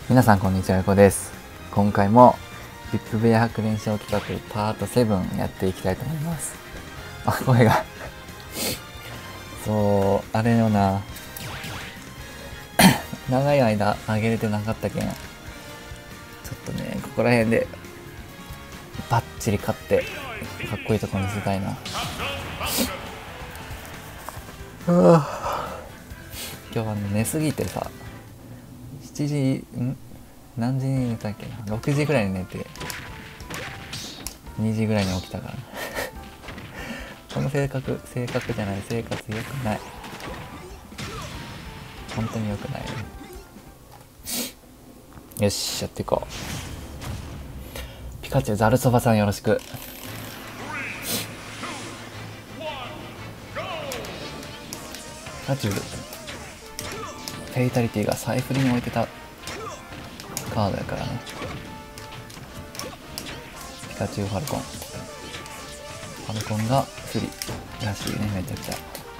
皆さんこんにちは、よこです。今回もビップベア白連勝企画パート7やっていきたいと思います。あ、声がそう、あれよな長い間上げれてなかったけん、ちょっとね、ここら辺でバッチリ勝ってかっこいいとこ見せたいな。今日は寝すぎてさ、7時何時に寝たっけな、6時ぐらいに寝て2時ぐらいに起きたからこの性格じゃない、生活良くない、本当に良くないね。よし、やっていこう。ピカチュウざるそばさんよろしく。ピカチュウフェイタリティが財布に置いてたカードやからね。ピカチュウファルコン、ファルコンが不利らしいね、めちゃくちゃ。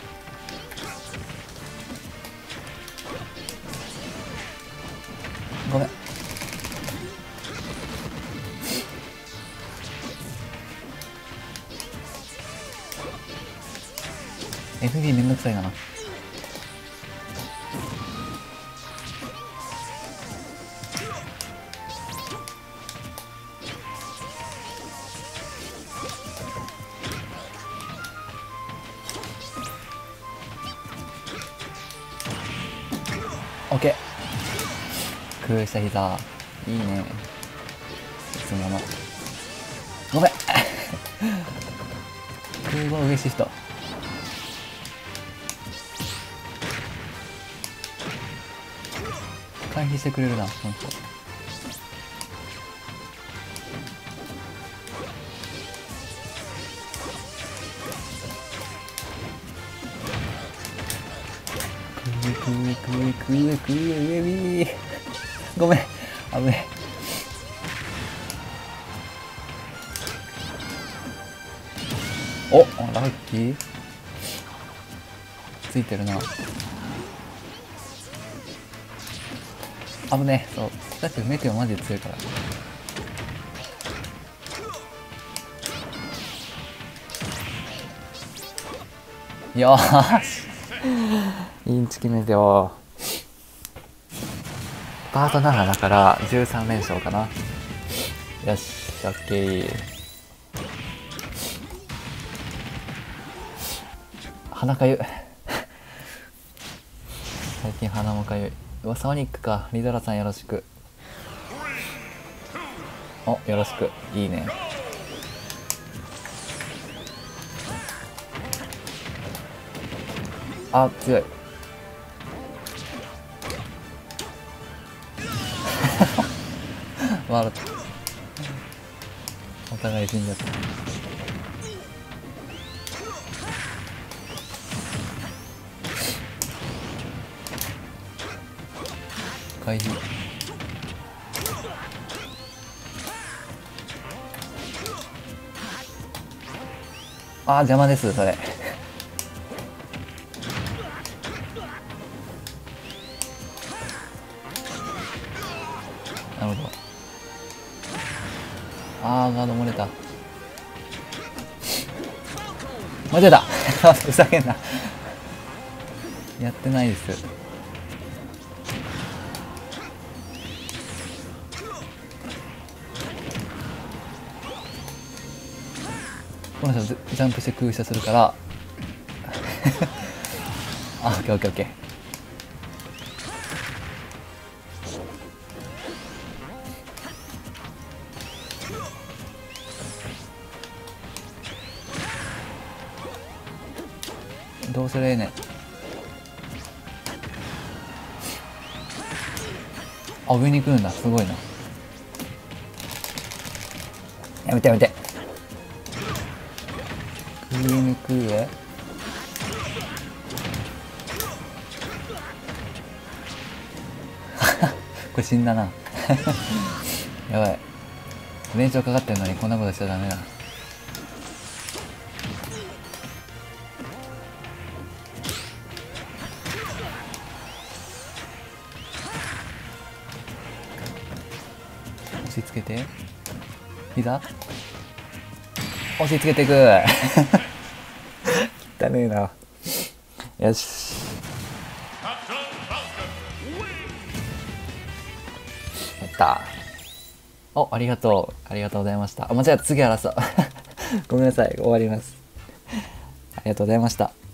ごめん。FB めんどくさいな。オッケー。空した膝いいね。いつものごめん空母上シフト回避してくれるな、ほんと。く上ビーごめん、危ねえ。お、ラッキーついてるな。危ねえ。そう、だってメテオマジで強いから。よーしインチキメテオパート7だから13連勝かな。よし、オッケー。鼻かゆ最近鼻もかゆい。うわ、ソニックか。リドラさんよろしく。お、よろしく。いいね。あ、強い笑った。お互い死んじゃった。回避。あー、邪魔ですそれなるほど。あー、ガード漏れた。間違えたふざけんなやってないです。この人ジャンプして空射するからあ、オッケーオッケーオッケー。どうすりゃええねん。あ、上に来るんだ、すごいな。やめてやめて。上に来るこれ死んだなやばい、連勝かかってるのにこんなことしちゃダメだ。 し付けて、膝押し付けていく汚ねえな。よし、やった。お、ありがとう。ありがとうございました。あ、間違えた。次争う。ごめんなさい。終わります。ありがとうございました。